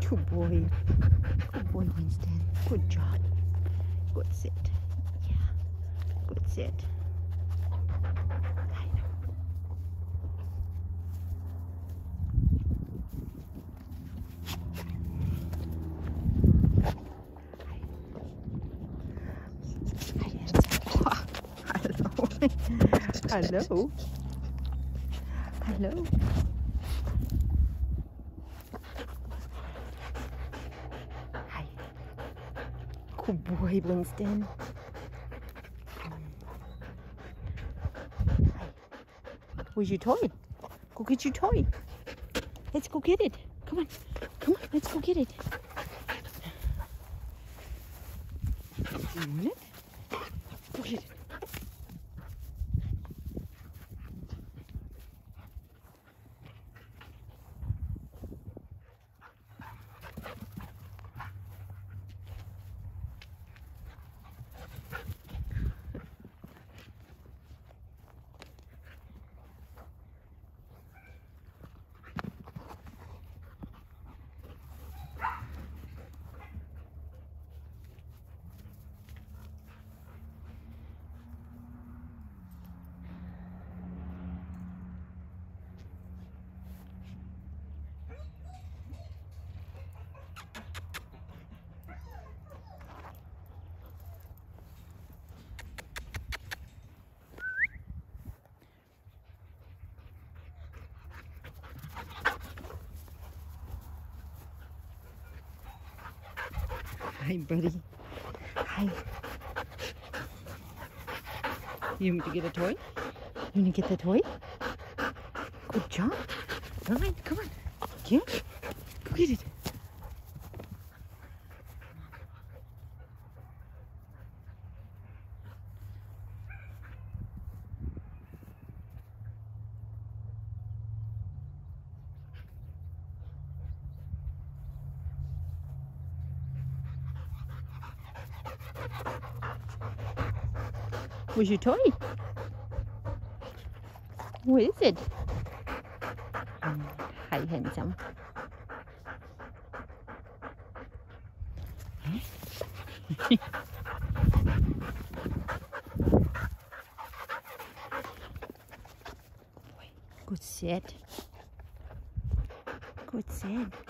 Good boy. Good boy, Winston. Good job. Good sit. Yeah. Good sit. I know. Hello. Hello. Hi. Good boy, Winston. Hi. Where's your toy? Go get your toy. Let's go get it. Come on. Come on, let's go get it. Do you want it? Go get it. Hi, buddy. Hi. You want to get a toy? You want to get the toy? Good job. All right, come on. Yeah. Go get it. Where's your toy? What is it? Hi, handsome. Good sit. Good sit.